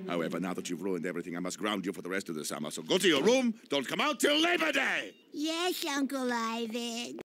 However, now that you've ruined everything, I must ground you for the rest of the summer. So go to your room. Don't come out till Labor Day. Yes, Uncle Ivan.